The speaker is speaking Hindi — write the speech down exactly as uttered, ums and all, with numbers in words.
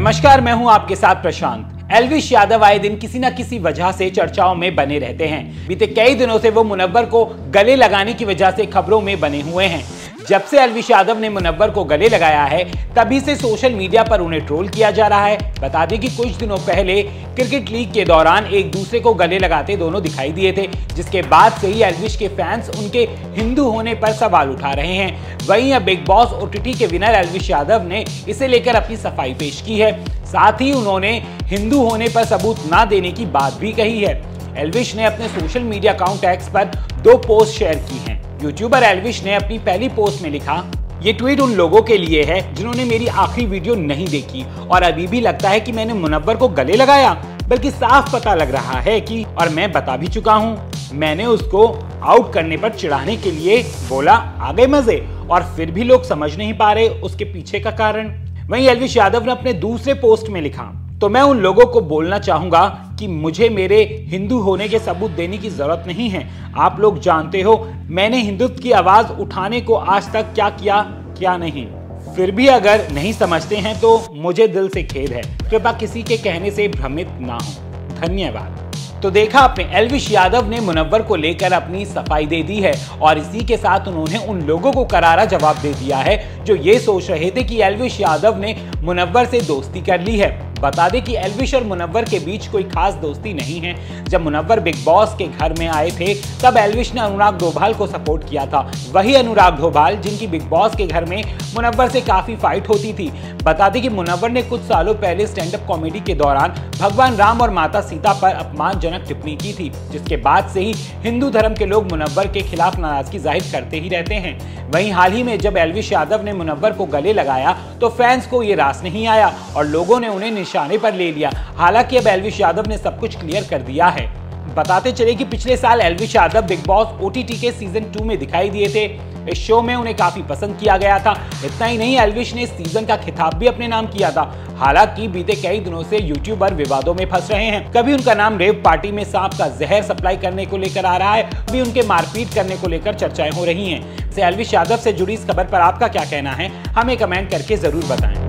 नमस्कार, मैं हूं आपके साथ प्रशांत। एल्विश यादव आए दिन किसी न किसी वजह से चर्चाओं में बने रहते हैं। बीते कई दिनों से वो मुनव्वर को गले लगाने की वजह से खबरों में बने हुए हैं। जब से एल्विश यादव ने मुनव्वर को गले लगाया है, तभी से सोशल मीडिया पर उन्हें ट्रोल किया जा रहा है। बता दें कि कुछ दिनों पहले क्रिकेट लीग के दौरान एक दूसरे को गले लगाते दोनों दिखाई दिए थे, जिसके बाद से ही एल्विश के फैंस उनके हिंदू होने पर सवाल उठा रहे हैं। वहीं अब बिग बॉस ओटीटी के विनर एल्विश यादव ने इसे लेकर अपनी सफाई पेश की है। साथ ही उन्होंने हिंदू होने पर सबूत ना देने की बात भी कही है। एल्विश ने अपने सोशल मीडिया अकाउंट एक्स पर दो पोस्ट शेयर की हैं। यूट्यूबर एल्विश ने अपनी पहली पोस्ट में लिखा, ये ट्वीट उन लोगों के लिए है जिन्होंने मेरी आखिरी वीडियो नहीं देखी और अभी भी लगता है कि मैंने मुनव्वर को गले लगाया, बल्कि साफ पता लग रहा है कि, और मैं बता भी चुका हूँ, मैंने उसको आउट करने पर चिढ़ाने के लिए बोला, आ गए मजे, और फिर भी लोग समझ नहीं पा रहे उसके पीछे का कारण। वहीं एल्विश यादव ने अपने दूसरे पोस्ट में लिखा, तो मैं उन लोगों को बोलना चाहूंगा कि मुझे मेरे हिंदू होने के सबूत देने की जरूरत नहीं है। आप लोग जानते हो मैंने हिंदुत्व की आवाज उठाने को आज तक क्या किया क्या नहीं। फिर भी अगर नहीं समझते हैं तो मुझे दिल से खेद है। कृपया किसी के कहने से भ्रमित ना हो। धन्यवाद। तो देखा आपने, एल्विश यादव ने मुनव्वर को लेकर अपनी सफाई दे दी है और इसी के साथ उन्होंने उन लोगों को करारा जवाब दे दिया है जो ये सोच रहे थे कि एल्विश यादव ने मुनव्वर से दोस्ती कर ली है। बता दें कि एल्विश और मुनव्वर के बीच कोई खास दोस्ती नहीं है। जब मुनव्वर बिग बॉस के घर में आए थे तब एल्विश ने अनुराग डोभाल को सपोर्ट किया था। वही अनुराग डोभाल जिनकी बिग बॉस के घर में मुनव्वर से काफी फाइट होती थी। बता दें कि मुनव्वर ने कुछ सालों पहले स्टैंड अप कॉमेडी के दौरान भगवान राम और माता सीता पर अपमानजनक टिप्पणी की थी, जिसके बाद से ही हिंदू धर्म के लोग मुनव्वर के खिलाफ नाराजगी जाहिर करते ही रहते हैं। वहीं हाल ही में जब एल्विश यादव ने मुनव्वर को गले लगाया तो फैंस को ये रास नहीं आया और लोगों ने उन्हें निशाने पर ले लिया। हालांकि अब एल्विश यादव ने सब कुछ क्लियर कर दिया है। बताते चले कि पिछले साल Elvish Yadav Bigg Boss OTT के सीजन टू में दिखाई दिए थे। इस शो में उन्हें काफी पसंद किया गया था। इतना ही नहीं, एल्विश ने इस सीजन का खिताब भी अपने नाम किया था। हालांकि बीते कई दिनों से यूट्यूबर विवादों में फंस रहे हैं। कभी उनका नाम रेव पार्टी में सांप का जहर सप्लाई करने को लेकर आ रहा है, कभी उनके मारपीट करने को लेकर चर्चाएं हो रही हैं। एल्विश यादव से जुड़ी इस खबर पर आपका क्या कहना है, हमें कमेंट करके जरूर बताएं।